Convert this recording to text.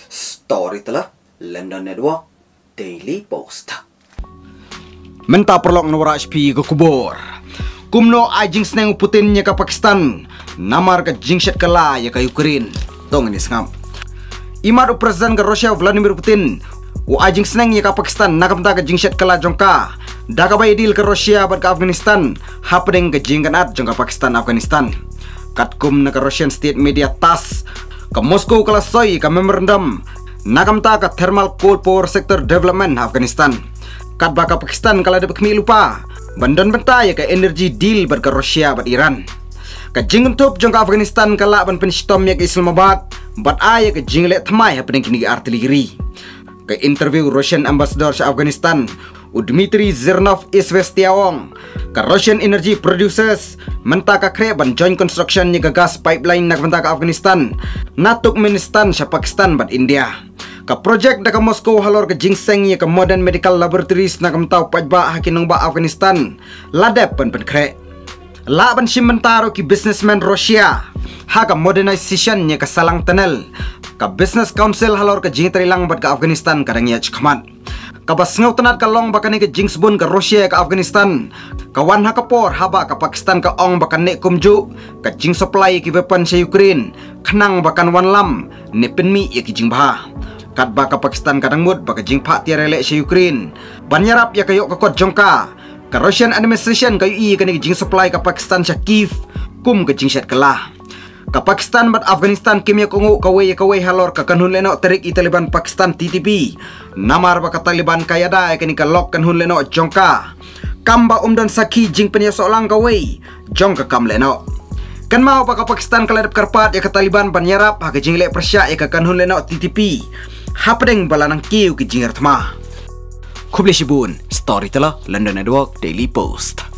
Storyteller London Network Daily Post. Menta perlok nawara HP ke kubur. Kumno ajing seneng Putin nya ke Pakistan. Namar ke jingshet kala ya ke Ukraine. Tong ini sengam. Imad Presiden ke Rusia Vladimir Putin. U ajing seneng ya ke Pakistan nakamta ke jingshet kala jongka. Daga bay deal ke Rusia bat ke Afghanistan. Happening ke jingkanat jongka Pakistan Afghanistan. Katkum na ke Russian state media TASS. Ke Moscow kala soy ke memorandum. Nakamta ke thermal coal power sector development Afghanistan. Kat baka Pakistan kala dapat kami lupa. Bandan benta ya ke energy deal bat ke Rusia bat Iran. Ke jingkentup jongka Afghanistan kala ban penistom ya ke Islamabad. Bat aya ke jinglek thamai happening kini ke artileri. Ke interview Russian ambassador sa Afghanistan. Dmitry Zernov Isvestiawong. Ke Russian energy producers. Menta ka kreban joint construction ni ke gas pipeline nak menta ke Afghanistan. Natuk Turkmenistan sa Pakistan bat India. Ka project da ka Moscow halor ke jingseng ya ke modern medical laboratories nak menta pajba hakinong ba Afghanistan. Ladep pen kre. La ban simentaro ki businessman Rusia. Ha ka modernization ya ke salang tunnel. Ka business council halor ke jingtrilang bat ke Afghanistan kadang ya chkmat. Kabas ngau tenat ka long bakane ke jingsbun ke Rusia ke Afghanistan. Kawan ha kapor haba ke Pakistan ke ong bakan nek kumju. Ka jing supply ki weapon sa Ukraine. Khnang bakan wan lam. Ne penmi ya ki jing bah. Kat baka Pakistan kadang mud baka jing pak tiar relek sa Ukraine. Banyarap ya kayok ke kot jongka. Ka Russian administration kayu i kani jing supply ke Pakistan sa Kiev. Kum ke jing set kelah. Ka Pakistan bat Afghanistan kimya kungu kawai halor ka kanhun leno terik i Taliban Pakistan TTP. Namar baka Taliban kayada kani ka lok kanhun leno jongka. Kamba umdan saki jing penya solang kawai jongka kam leno. Kan mau baka Pakistan kaladap karpat ya ka Taliban banyarap ha ka jing lek persya ya ka kanhun leno TTP. Hapdeng balanang kiu ki jing ertma. Kubli Shibun, Storyteller London Network Daily Post.